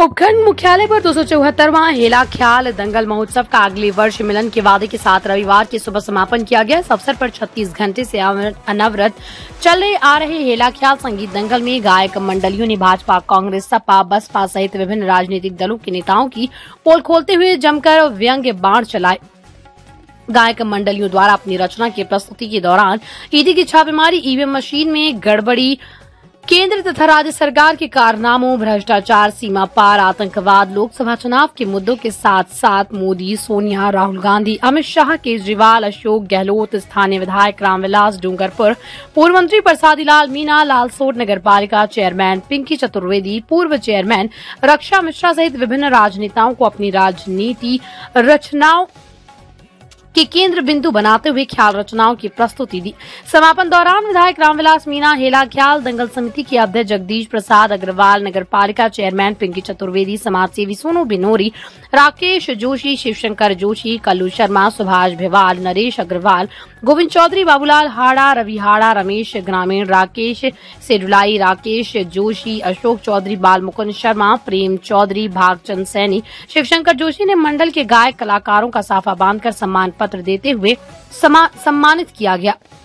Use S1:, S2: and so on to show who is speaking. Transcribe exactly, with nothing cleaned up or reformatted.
S1: उपखंड मुख्यालय पर दो सौ चौहत्तरवां हेला ख्याल दंगल महोत्सव का अगले वर्ष मिलन के वादे के साथ रविवार की सुबह समापन किया गया। इस अवसर पर छत्तीस घंटे से अनवरत चले आ रहे हेला ख्याल संगीत दंगल में गायक मंडलियों ने भाजपा, कांग्रेस, सपा, बसपा सहित विभिन्न राजनीतिक दलों के नेताओं की पोल खोलते हुए जमकर व्यंग्य बाण चलाए। गायक मंडलियों द्वारा अपनी रचना की प्रस्तुति के दौरान ईडी की छापेमारी, ईवीएम मशीन में गड़बड़ी, केंद्र तथा राज्य सरकार के कारनामों, भ्रष्टाचार, सीमा पार आतंकवाद, लोकसभा चुनाव के मुद्दों के साथ साथ मोदी, सोनिया, राहुल गांधी, अमित शाह, केजरीवाल, अशोक गहलोत, स्थानीय विधायक रामविलास डूंगरपुर, पूर्व मंत्री प्रसादी लाल मीणा, लालसोट नगर पालिका चेयरमैन पिंकी चतुर्वेदी, पूर्व चेयरमैन रक्षा मिश्रा सहित विभिन्न राजनेताओं को अपनी राजनीति रचनाओं के केंद्र बिंदु बनाते हुए ख्याल रचनाओं की प्रस्तुति दी। समापन दौरान विधायक रामविलास मीणा, हेला ख्याल दंगल समिति के अध्यक्ष जगदीश प्रसाद अग्रवाल, नगर पालिका चेयरमैन पिंकी चतुर्वेदी, समाजसेवी सोनू बिनोरी, राकेश जोशी, शिवशंकर जोशी, कल्लू शर्मा, सुभाष भिवाल, नरेश अग्रवाल, गोविंद चौधरी, बाबूलाल हाड़ा, रवि हाड़ा, रमेश ग्रामीण, राकेश सेडुलाई, राकेश जोशी, अशोक चौधरी, बाल मुकुंद शर्मा, प्रेम चौधरी, भागचंद सैनी, शिवशंकर जोशी ने मंडल के गायक कलाकारों का साफा बांधकर सम्मान पत्र देते हुए सम्मानित किया गया।